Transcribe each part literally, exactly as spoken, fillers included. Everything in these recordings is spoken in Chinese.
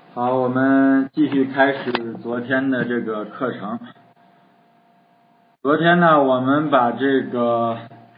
好，我们继续开始昨天的这个课程。昨天呢，我们把这个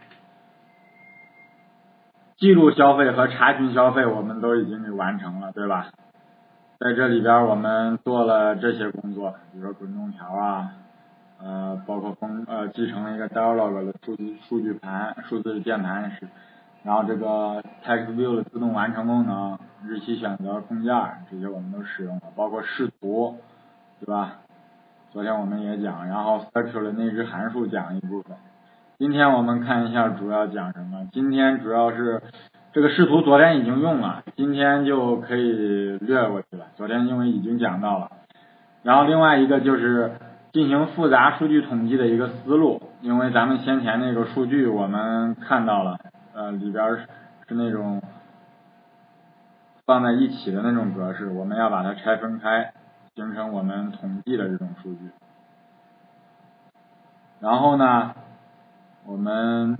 记录消费和查询消费我们都已经给完成了，对吧？在这里边我们做了这些工作，比如说滚动条啊，呃，包括封呃继承了一个 dialog 的数据数据盘、数字键盘是。然后这个 text view 的自动完成功能、日期选择控件这些我们都使用了，包括视图，对吧？昨天我们也讲，然后 structure 的内置函数讲一部分。今天我们看一下主要讲什么。今天主要是这个视图昨天已经用了，今天就可以略过去了。昨天因为已经讲到了。然后另外一个就是进行复杂数据统计的一个思路，因为咱们先前那个数据我们看到了。呃，里边是那种放在一起的那种格式，我们要把它拆分开，形成我们统计的这种数据。然后呢，我们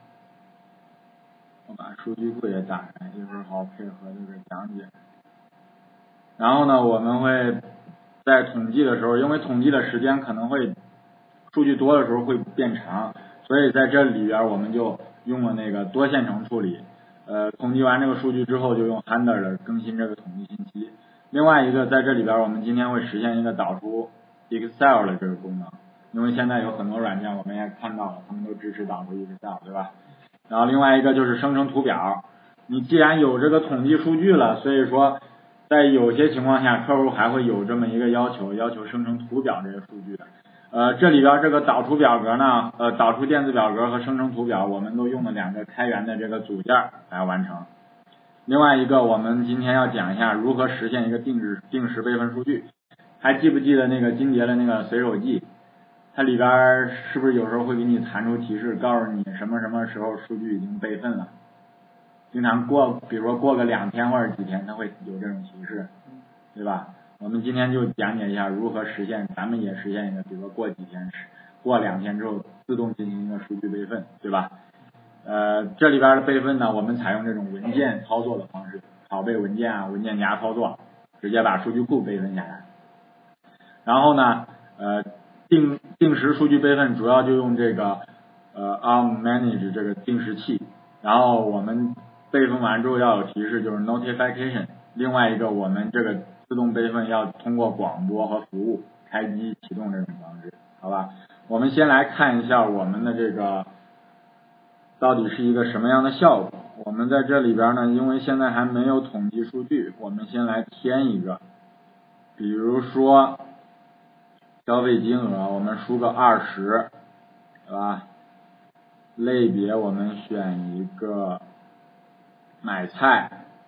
我把数据库也打开，一会儿好配合这个讲解。然后呢，我们会在统计的时候，因为统计的时间可能会数据多的时候会变长，所以在这里边我们就用了那个多线程处理，呃，统计完这个数据之后，就用 handler 更新这个统计信息。另外一个，在这里边我们今天会实现一个导出 Excel 的这个功能，因为现在有很多软件我们也看到了，他们都支持导出 Excel， 对吧？然后另外一个就是生成图表，你既然有这个统计数据了，所以说在有些情况下，客户还会有这么一个要求，要求生成图表这些数据的。呃，这里边这个导出表格呢，呃，导出电子表格和生成图表，我们都用了两个开源的这个组件来完成。另外一个，我们今天要讲一下如何实现一个定时定时备份数据。还记不记得那个金蝶的那个随手记？它里边是不是有时候会给你弹出提示，告诉你什么什么时候数据已经备份了？经常过，比如说过个两天或者几天，它会有这种提示，对吧？我们今天就讲解一下如何实现，咱们也实现一个，比如说过几天，过两天之后自动进行一个数据备份，对吧？呃，这里边的备份呢，我们采用这种文件操作的方式，拷贝文件啊，文件夹操作，直接把数据库备份下来。然后呢，呃，定定时数据备份主要就用这个呃 arm manage 这个定时器，然后我们备份完之后要有提示，就是 notification。另外一个，我们这个自动备份要通过广播和服务开机启动这种方式，好吧？我们先来看一下我们的这个到底是一个什么样的效果。我们在这里边呢，因为现在还没有统计数据，我们先来添一个，比如说消费金额，我们输个二十，对吧？类别我们选一个买菜。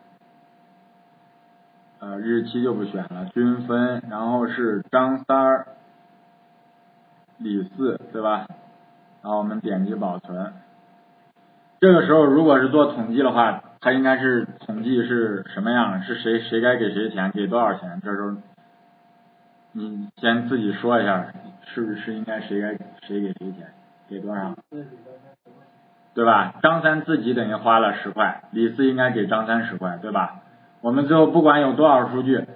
呃，日期就不选了，均分，然后是张三儿、李四，对吧？然后我们点击保存。这个时候如果是做统计的话，它应该是统计是什么样，是谁谁该给谁钱，给多少钱。这时候你先自己说一下，是不是应该谁该谁给谁钱，给多少，对吧？张三自己等于花了十块，李四应该给张三十块，对吧？我们最后不管有多少数据，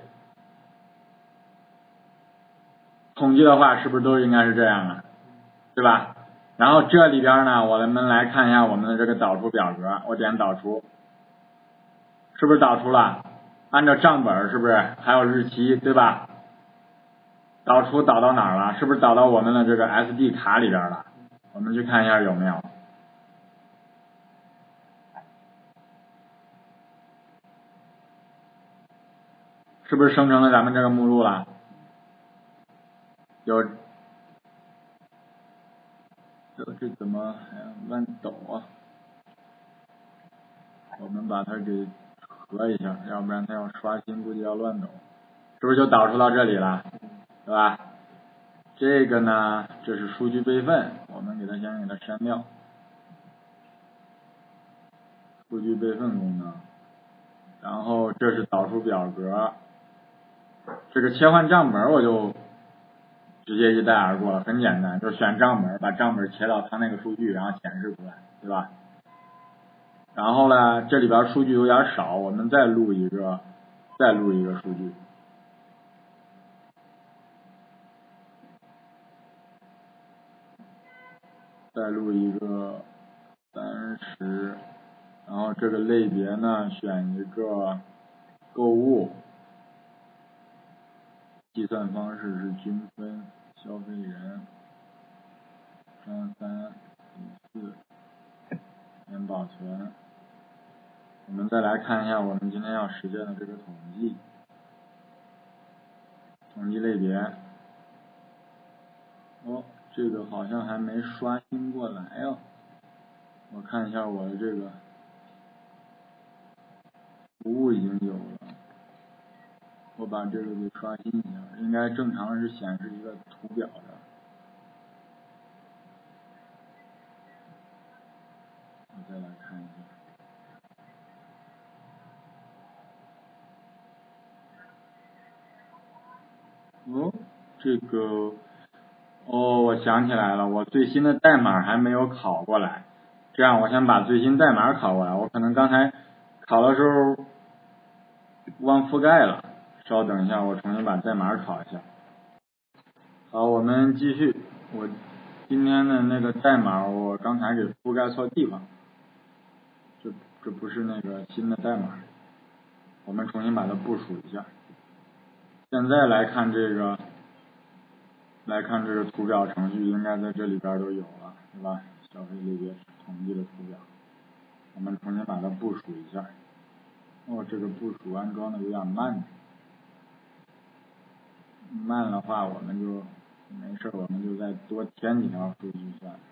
统计的话是不是都应该是这样的，对吧？然后这里边呢，我们来看一下我们的这个导出表格，我点导出，是不是导出了？按照账本是不是还有日期，对吧？导出导到哪儿了？是不是导到我们的这个 S D 卡里边了？我们去看一下有没有。是不是生成了咱们这个目录了？有，这这怎么还乱抖啊？我们把它给合一下，要不然它要刷新估计要乱抖。是不是就导出到这里了？对吧？这个呢，这是数据备份，我们给它先给它删掉。数据备份功能，然后这是导出表格，这个切换账本我就直接一带而过了，很简单，就选账本，把账本切到它那个数据，然后显示出来，对吧？然后呢，这里边数据有点少，我们再录一个，再录一个数据， 再录一个三十，然后这个类别呢选一个购物，计算方式是均分，消费人，张三李四，先保存。我们再来看一下我们今天要实现的这个统计，统计类别。哦，这个好像还没刷新过来哦。我看一下我的这个服务已经有了，我把这个给刷新一下，应该正常是显示一个图表的。我再来看一下。哦，这个，哦，我想起来了，我最新的代码还没有拷过来。这样，我先把最新代码拷过来。我可能刚才拷的时候忘覆盖了，稍等一下，我重新把代码拷一下。好，我们继续。我今天的那个代码，我刚才给覆盖错地方，这这不是那个新的代码。我们重新把它部署一下。现在来看这个，来看这个图表程序，应该在这里边都有了，对吧？消费类别统计的图表，我们重新把它部署一下。哦，这个部署安装的有点慢，慢的话我们就没事，我们就再多添几条数据算了。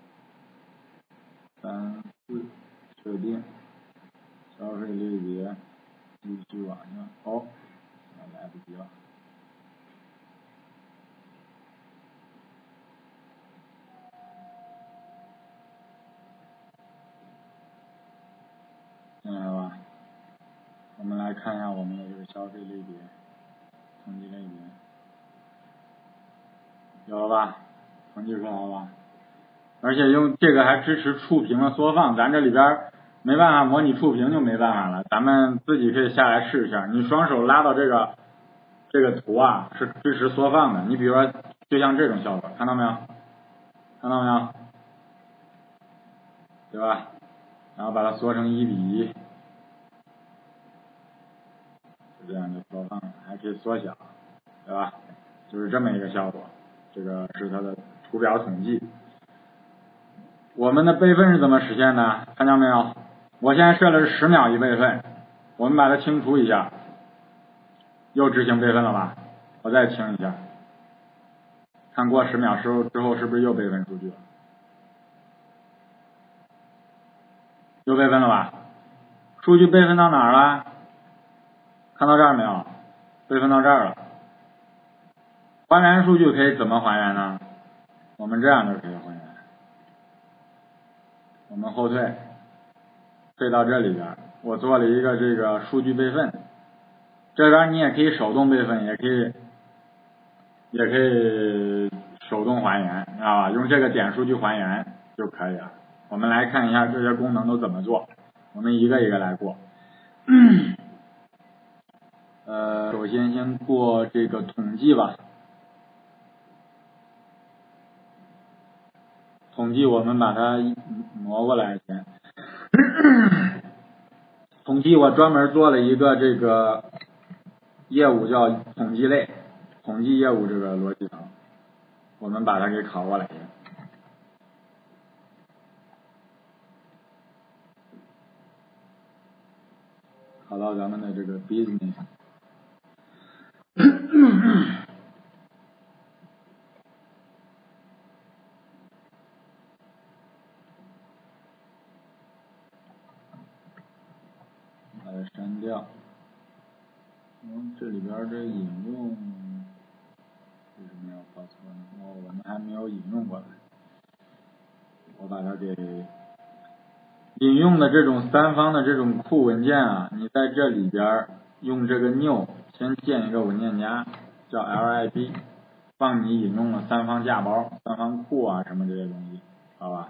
三四确定，消费类别继续往上。哦，来不及了。进来了吧？我们来看一下我们的这个消费类别，统计类别，有了吧？统计出来了吧？而且用这个还支持触屏的缩放，咱这里边没办法模拟触屏就没办法了，咱们自己可以下来试一下。你双手拉到这个这个图啊，是支持缩放的。你比如说，就像这种效果，看到没有？看到没有？对吧？然后把它缩成一比一，就这样就缩放了，还可以缩小，对吧？就是这么一个效果。这个是它的图表统计。我们的备份是怎么实现的？看到没有？我现在设的是十秒一备份，我们把它清除一下，又执行备份了吧？我再清一下，看过十秒之后之后是不是又备份数据了？又备份了吧？数据备份到哪儿了？看到这儿没有？备份到这儿了。还原数据可以怎么还原呢？我们这样就可以还原。我们后退，退到这里边，我做了一个这个数据备份。这边你也可以手动备份，也可以，也可以手动还原，知道吧？用这个点数据还原就可以了。我们来看一下这些功能都怎么做，我们一个一个来过。呃，首先先过这个统计吧。统计我们把它挪过来先。统计我专门做了一个这个业务叫统计类，统计业务这个逻辑层，我们把它给拷过来。拷到咱们的这个 business。把它删掉。嗯，这里边这引用为什么要报错呢？哦，我们还没有引用过来。我把它给引用的这种三方的这种库文件啊，你在这里边用这个 new 先建一个文件夹，叫 lib， 帮你引用了三方架包、三方库啊什么这些东西，好吧？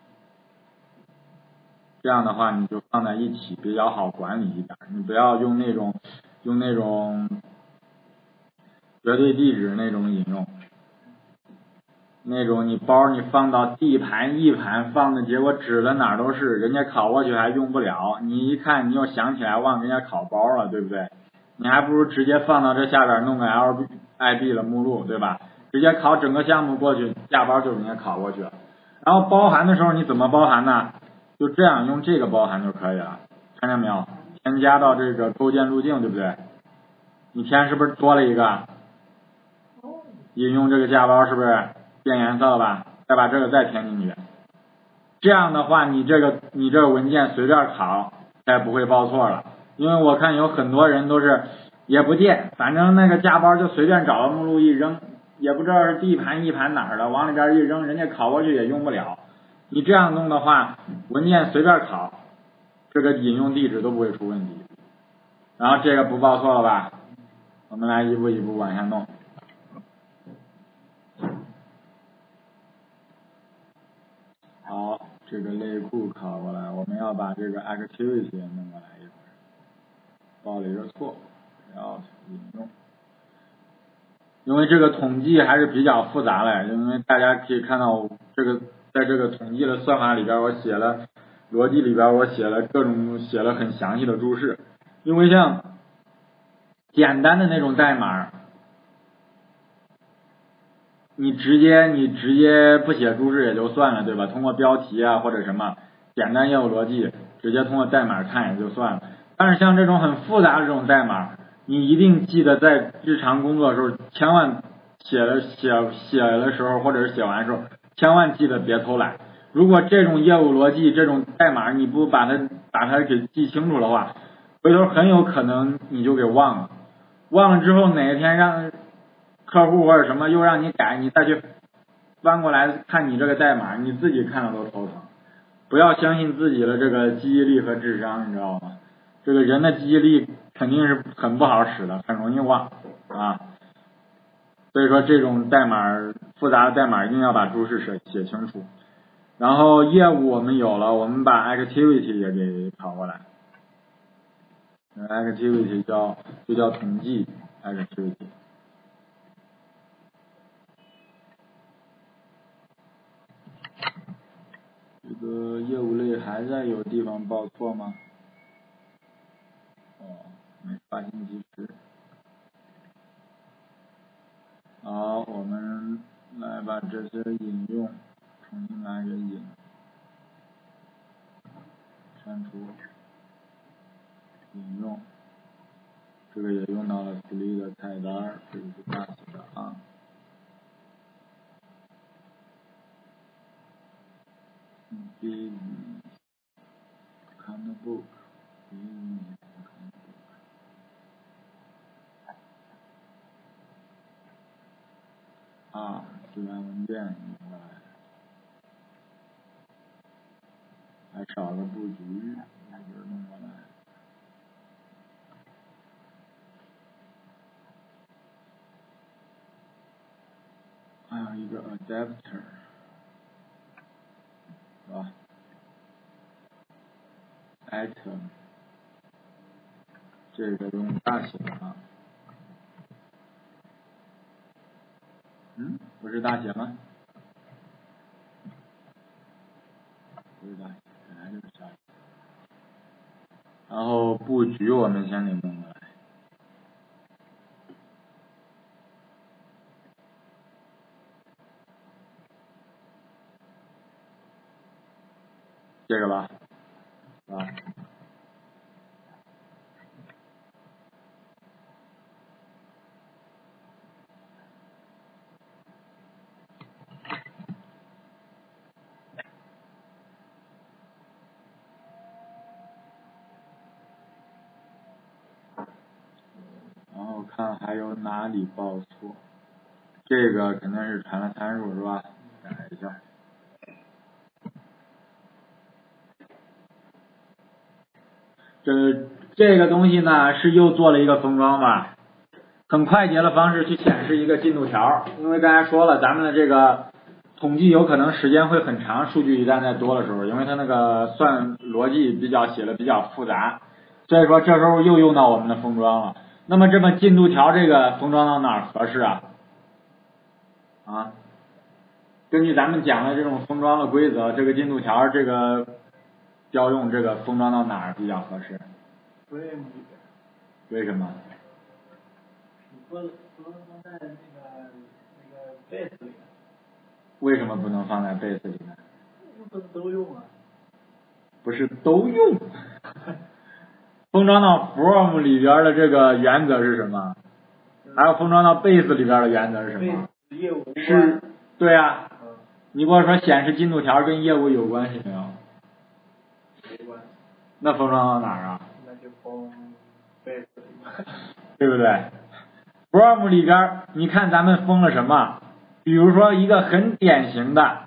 这样的话你就放在一起比较好管理一点，你不要用那种用那种绝对地址那种引用。 那种你包你放到 D 盘 E 盘放的，结果指的哪儿都是，人家拷过去还用不了，你一看你又想起来忘人家拷包了，对不对？你还不如直接放到这下边弄个 L I B 的目录，对吧？直接拷整个项目过去，下包就人家拷过去了。然后包含的时候你怎么包含呢？就这样用这个包含就可以了，看见没有？添加到这个构建路径，对不对？你填是不是多了一个？引用这个架包是不是变颜色了吧？再把这个再填进去，这样的话你这个你这个文件随便拷才不会报错了。因为我看有很多人都是也不见，反正那个架包就随便找个目录一扔，也不知道是 D 盘 E 盘哪儿的，往里边一扔，人家拷过去也用不了。你这样弄的话，文件随便拷，这个引用地址都不会出问题。然后这个不报错了吧？我们来一步一步往下弄。好，这个类库拷过来，我们要把这个 activity 也弄过来一会儿，报了一个错，然后引用。因为这个统计还是比较复杂的，因为大家可以看到这个在这个统计的算法里边，我写了逻辑里边我写了各种写了很详细的注释。因为像简单的那种代码，你直接你直接不写注释也就算了，对吧？通过标题啊或者什么简单业务逻辑，直接通过代码看也就算了。但是像这种很复杂的这种代码，你一定记得在日常工作的时候，千万写了写写的时候或者是写完的时候，千万记得别偷懒。如果这种业务逻辑这种代码你不把它把它给记清楚的话，回头很有可能你就给忘了。忘了之后哪一天让客户或者什么又让你改，你再去翻过来看你这个代码，你自己看了都头疼。不要相信自己的这个记忆力和智商，你知道吗？这个人的记忆力肯定是很不好使的，很容易忘啊。所以说这种代码复杂的代码一定要把注释写写清楚。然后业务我们有了，我们把 activity 也给拷过来。activity 叫就叫统计 activity。这个业务类还在有地方报错吗？哦，没发现及时。好，我们来把这些引用重新来给引，删除，引用，这个也用到了福利的菜单，这个是大写的啊。Business account book， business account book。啊，自然文件引过来，还少个布局，这个弄过来。还有一个 adapter， 是吧 ？item， 这个用大写的啊。嗯，不是大写吗？不是大写，本来就是小写。然后布局我们先给弄过来。这个吧，是吧？然后看还有哪里报错，这个肯定是传了参数是吧？改一下。这这个东西呢是又做了一个封装吧，很快捷的方式去显示一个进度条，因为刚才说了咱们的这个统计有可能时间会很长，数据一旦再多的时候，因为它那个算逻辑比较写的比较复杂，所以说这时候又用到我们的封装了。那么这么进度条这个封装到哪儿合适啊？啊， 根据咱们讲的这种封装的规则，这个进度条这个调用这个封装到哪儿比较合适？为什么？ 你不不能放在那个那个 base 里面。 为什么不能放在 base 里面？ 不能都用啊。 不是都用。封装到 from 里边的这个原则是什么？还有封装到 base 里边的原则是什么？ 业务无关。 是，对啊。 嗯。 你跟我说显示进度条跟业务有关系没有？ 没关系。 那封装到哪儿啊？ 那就封 base 里面。 对不对 ？from 里边，你看咱们封了什么？比如说一个很典型的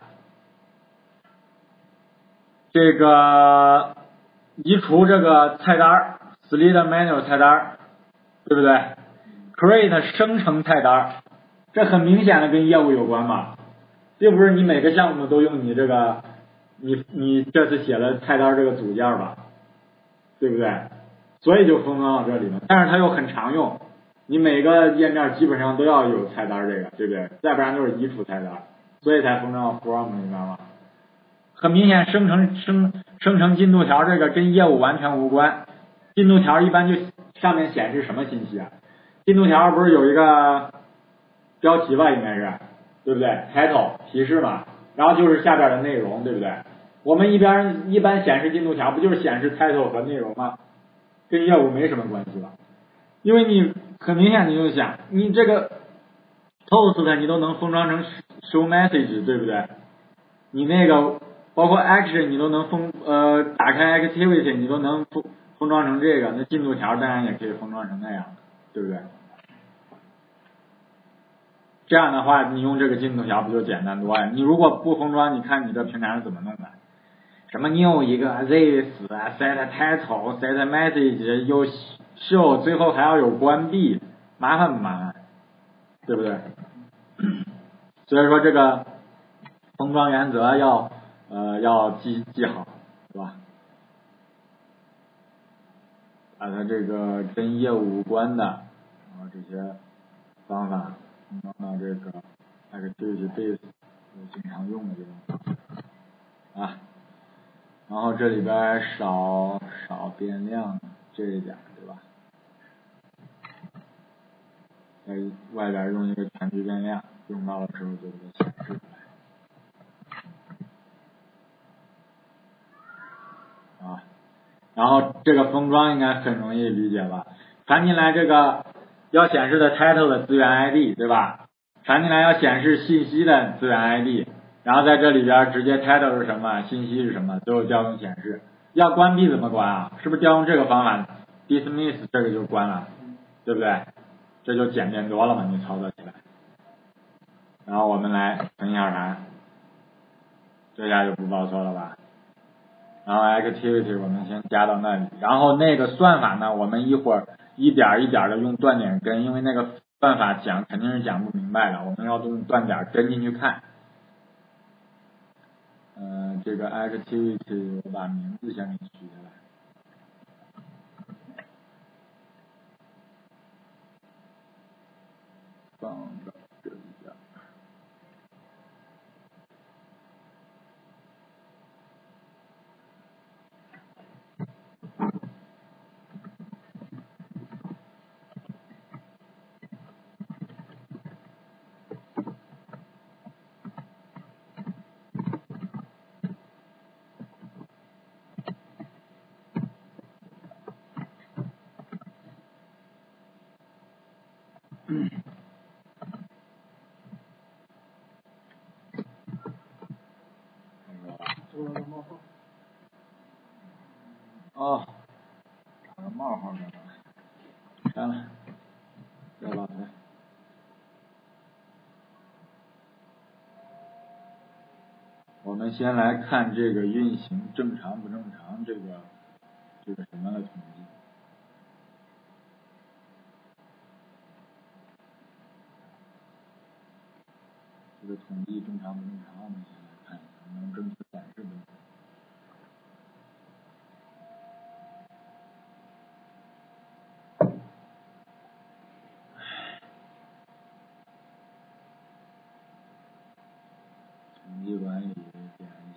这个移除这个菜单 ，select menu 菜单，对不对 ？create 生成菜单，这很明显的跟业务有关吧？并不是你每个项目都用你这个，你你这次写了菜单这个组件吧，对不对？所以就封装到这里面，但是它又很常用，你每个页面基本上都要有菜单这个，对不对？再不然就是移除菜单，所以才封装到 from 里面嘛。很明显，生成生生成进度条这个跟业务完全无关，进度条一般就上面显示什么信息啊？进度条不是有一个标题吧，应该是，对不对 ？title 提示嘛，然后就是下边的内容，对不对？我们一边一般显示进度条不就是显示 title 和内容吗？跟业务没什么关系吧？因为你很明显你就想，你这个 toast 你都能封装成 show message， 对不对？你那个包括 action 你都能封呃打开 activity 你都能封封装成这个，那进度条当然也可以封装成那样，对不对？这样的话，你用这个进度条不就简单多呀？你如果不封装，你看你这平常是怎么弄的？什么 new 一个 this set title set message 又 show 最后还要有关闭，麻烦不麻烦？对不对？所以说这个封装原则要呃要记记好，是吧？把它这个跟业务无关的，然后这些方法放到这个 activity base 经常用的这种方法啊。然后这里边少少变量这一点，对吧？在外边用一个全局变量，用到的时候就给它显示出来啊。然后这个封装应该很容易理解吧？传进来这个要显示的 title 的资源 I D， 对吧？传进来要显示信息的资源 I D， 然后在这里边直接 title 是什么，信息是什么，都有调用显示。要关闭怎么关啊？是不是调用这个方法 dismiss 这个就关了，对不对？这就简便多了嘛，你操作起来。然后我们来存一下盘，这下就不报错了吧？然后 activity 我们先加到那里，然后那个算法呢，我们一会儿一点一点的用断点跟，因为那个算法讲肯定是讲不明白的，我们要用断点跟进去看。嗯、呃，这个 activity 我把名字先给取下来。放到这里边。嗯。哦，打个冒号干嘛？删了，不要浪费。我们先来看这个运行正常不正常这个这个什么的统计。这个统计正常不正常，我们先来看一下，能正确显示不？ 统计管理点